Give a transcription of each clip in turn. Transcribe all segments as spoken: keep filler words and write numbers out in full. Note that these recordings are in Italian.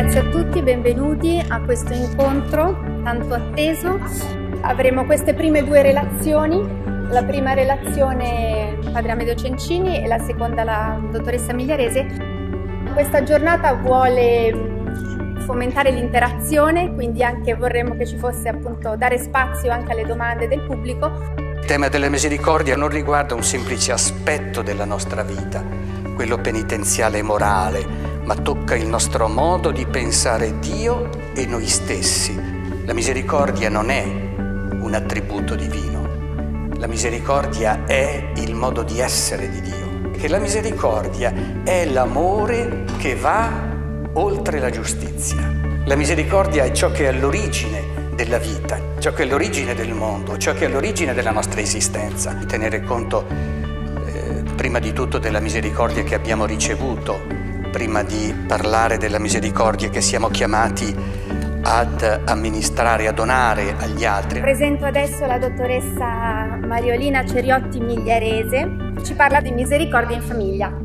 Grazie a tutti, benvenuti a questo incontro tanto atteso. Avremo queste prime due relazioni, la prima relazione Padre Amedeo Cencini e la seconda la dottoressa Migliarese. Questa giornata vuole fomentare l'interazione, quindi anche vorremmo che ci fosse appunto dare spazio anche alle domande del pubblico. Il tema della misericordia non riguarda un semplice aspetto della nostra vita, quello penitenziale e morale, ma tocca il nostro modo di pensare Dio e noi stessi. La misericordia non è un attributo divino, la misericordia è il modo di essere di Dio. Che la misericordia è l'amore che va oltre la giustizia. La misericordia è ciò che è all'origine della vita, ciò che è all'origine del mondo, ciò che è all'origine della nostra esistenza. Tenere conto eh, prima di tutto della misericordia che abbiamo ricevuto, prima di parlare della misericordia che siamo chiamati ad amministrare, a donare agli altri. Presento adesso la dottoressa Mariolina Ceriotti Migliarese, ci parla di misericordia in famiglia.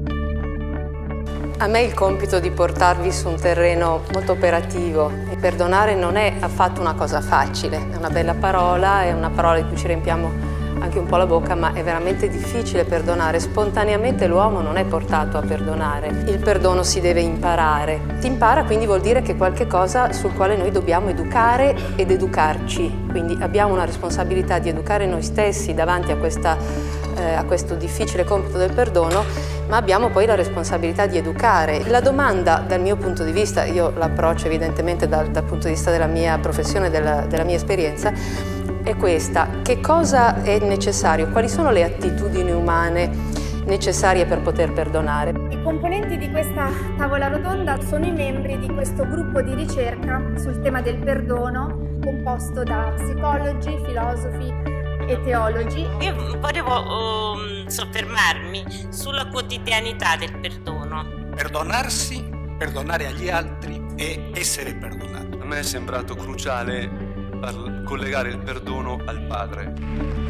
A me il compito di portarvi su un terreno molto operativo. E perdonare non è affatto una cosa facile, è una bella parola, è una parola di cui ci riempiamo anche un po' la bocca, ma è veramente difficile perdonare. Spontaneamente l'uomo non è portato a perdonare. Il perdono si deve imparare. Si impara quindi vuol dire che è qualche cosa sul quale noi dobbiamo educare ed educarci. Quindi abbiamo una responsabilità di educare noi stessi davanti a, questa, eh, a questo difficile compito del perdono, ma abbiamo poi la responsabilità di educare. La domanda, dal mio punto di vista, io l'approccio evidentemente dal, dal punto di vista della mia professione, della, della mia esperienza, è questa: che cosa è necessario? Quali sono le attitudini umane necessarie per poter perdonare? I componenti di questa tavola rotonda sono i membri di questo gruppo di ricerca sul tema del perdono, composto da psicologi, filosofi e teologi. Io volevo um, soffermarmi sulla quotidianità del perdono. Perdonarsi, perdonare agli altri e essere perdonati. A me è sembrato cruciale collegare il perdono al Padre.